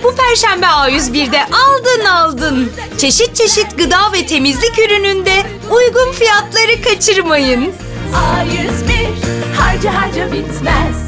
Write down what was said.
bu Perşembe A101'de aldın. Çeşit çeşit gıda ve temizlik ürününde uygun fiyatları kaçırmayın. A101 harca bitmez.